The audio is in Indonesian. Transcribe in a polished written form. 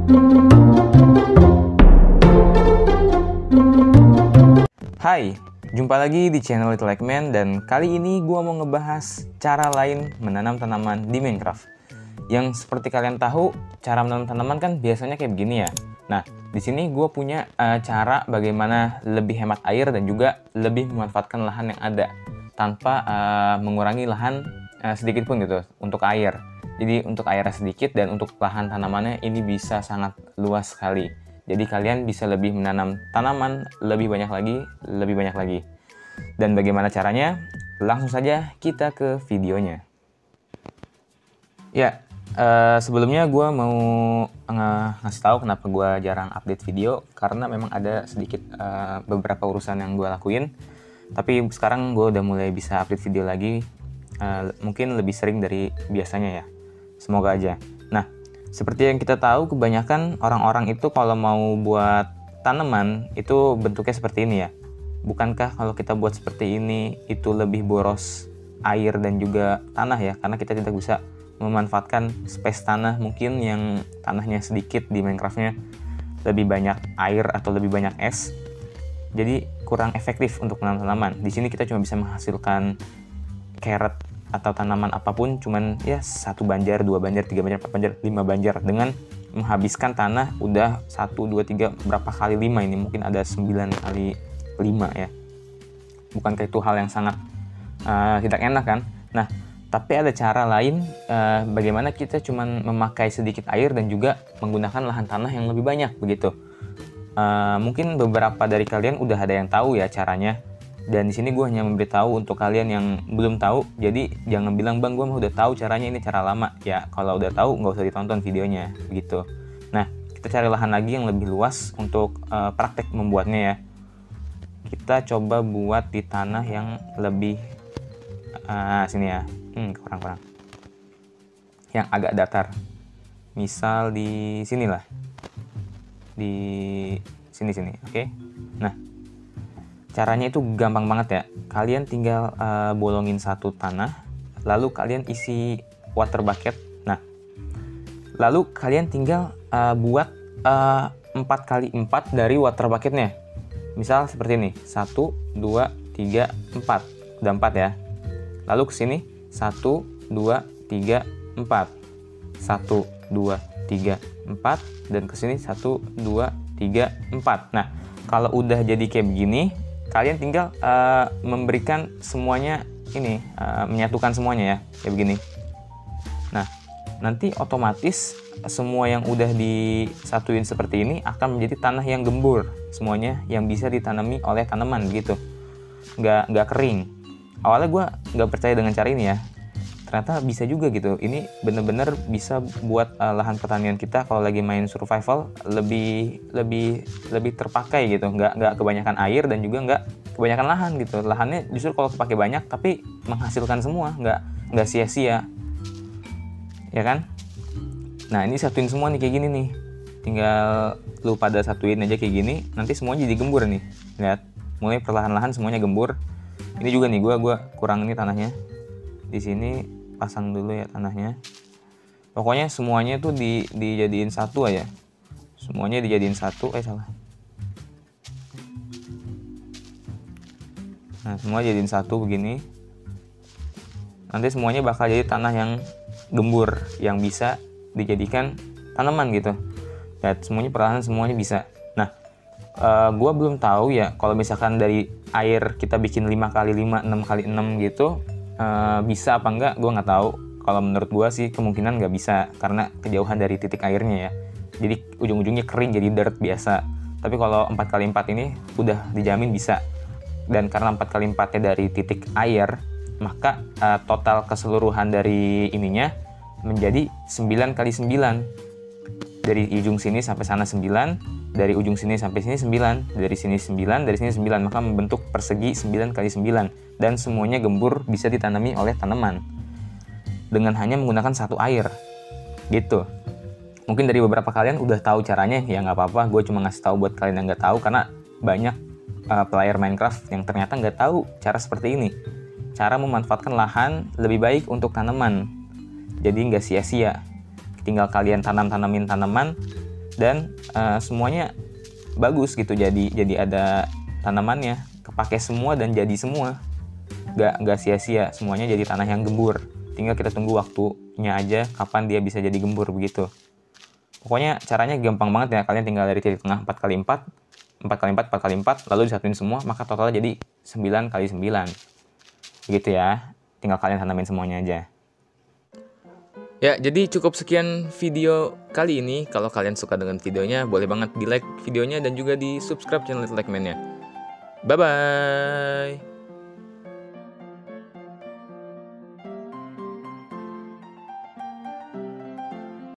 Hai, jumpa lagi di channel Little Eggman, dan kali ini gua mau ngebahas cara lain menanam tanaman di Minecraft. Yang seperti kalian tahu, cara menanam tanaman kan biasanya kayak begini ya. Nah, di sini gua punya cara bagaimana lebih hemat air dan juga lebih memanfaatkan lahan yang ada tanpa mengurangi lahan sedikit pun gitu untuk air. Jadi untuk airnya sedikit dan untuk lahan tanamannya ini bisa sangat luas sekali. Jadi kalian bisa lebih menanam tanaman lebih banyak lagi. Dan bagaimana caranya? Langsung saja kita ke videonya. Ya, sebelumnya gue mau ngasih tahu kenapa gue jarang update video, karena memang ada sedikit beberapa urusan yang gue lakuin. Tapi sekarang gue udah mulai bisa update video lagi, mungkin lebih sering dari biasanya ya. Semoga aja. Nah, seperti yang kita tahu, kebanyakan orang-orang itu kalau mau buat tanaman itu bentuknya seperti ini ya. Bukankah kalau kita buat seperti ini itu lebih boros air dan juga tanah ya, karena kita tidak bisa memanfaatkan space tanah mungkin yang tanahnya sedikit di Minecraftnya, lebih banyak air atau lebih banyak es. Jadi kurang efektif untuk menanam tanaman. Di sini kita cuma bisa menghasilkan carrot atau tanaman apapun cuman ya 1 banjar, 2 banjar, 3 banjar, 4 banjar, 5 banjar, dengan menghabiskan tanah udah 1, 2, 3, berapa kali 5 ini, mungkin ada 9 kali 5 ya. Bukankah itu hal yang sangat tidak enak kan? Nah, tapi ada cara lain bagaimana kita cuman memakai sedikit air dan juga menggunakan lahan tanah yang lebih banyak begitu. Mungkin beberapa dari kalian udah ada yang tahu ya caranya. Dan di sini gue hanya memberitahu untuk kalian yang belum tahu. Jadi jangan bilang, bang gue mah udah tahu caranya, ini cara lama. Ya kalau udah tahu nggak usah ditonton videonya begitu. Nah, kita cari lahan lagi yang lebih luas untuk praktek membuatnya ya. Kita coba buat di tanah yang lebih sini ya. Kurang. Yang agak datar. Misal di sinilah. Di sini. Oke. Nah, caranya itu gampang banget ya. Kalian tinggal bolongin satu tanah, lalu kalian isi water bucket. Nah, lalu kalian tinggal buat 4x4 dari water bucketnya. Misal seperti ini, 1, 2, 3, 4. Udah 4 ya. Lalu ke sini 1, 2, 3, 4. 1, 2, 3, 4. Dan ke sini 1, 2, 3, 4. Nah, kalau udah jadi kayak begini, kalian tinggal memberikan semuanya ini, menyatukan semuanya ya, kayak begini. Nah, nanti otomatis semua yang udah disatuin seperti ini akan menjadi tanah yang gembur, semuanya yang bisa ditanami oleh tanaman gitu, nggak kering. Awalnya gue nggak percaya dengan cara ini ya, ternyata bisa juga gitu. Ini bener-bener bisa buat lahan pertanian kita kalau lagi main survival lebih terpakai gitu, nggak kebanyakan air dan juga nggak kebanyakan lahan gitu. Lahannya justru kalau kepake banyak tapi menghasilkan semua, nggak sia-sia ya kan. Nah, ini satuin semua nih kayak gini nih, tinggal lu pada satuin aja kayak gini, nanti semuanya jadi gembur nih. Lihat, mulai perlahan-lahan semuanya gembur. Ini juga nih gua kurang ini tanahnya. Di sini pasang dulu ya tanahnya. Pokoknya semuanya tuh dijadiin satu aja. Semuanya dijadiin satu. Salah. Nah, semua jadiin satu begini. Nanti semuanya bakal jadi tanah yang gembur, yang bisa dijadikan tanaman gitu. Dan semuanya perlahan semuanya bisa. Nah, gua belum tahu ya kalau misalkan dari air kita bikin 5x5, 6x6 gitu, bisa apa enggak, gue nggak tahu. Kalau menurut gue sih kemungkinan nggak bisa, karena kejauhan dari titik airnya ya. Jadi ujung-ujungnya kering jadi dirt biasa. Tapi kalau 4x4 ini udah dijamin bisa. Dan karena 4x4-nya dari titik air, maka total keseluruhan dari ininya menjadi 9x9. Dari ujung sini sampai sana 9, dari ujung sini sampai sini 9, dari sini 9, dari sini 9, maka membentuk persegi 9x9, dan semuanya gembur bisa ditanami oleh tanaman dengan hanya menggunakan satu air gitu. Mungkin dari beberapa kalian udah tahu caranya, ya nggak apa-apa, gue cuma ngasih tahu buat kalian yang nggak tahu, karena banyak player Minecraft yang ternyata nggak tahu cara seperti ini, cara memanfaatkan lahan lebih baik untuk tanaman, jadi nggak sia-sia. Tinggal kalian tanamin tanaman, dan semuanya bagus gitu, jadi ada tanamannya, kepake semua dan jadi semua, nggak sia-sia, semuanya jadi tanah yang gembur. Tinggal kita tunggu waktunya aja kapan dia bisa jadi gembur begitu. Pokoknya caranya gampang banget ya, kalian tinggal dari titik tengah 4x4, 4x4, 4x4, lalu disatuin semua, maka totalnya jadi 9x9. Begitu ya, tinggal kalian tanamin semuanya aja. Ya, jadi cukup sekian video kali ini. Kalau kalian suka dengan videonya, boleh banget di like videonya dan juga di subscribe channel Little Eggman-nya. Bye-bye!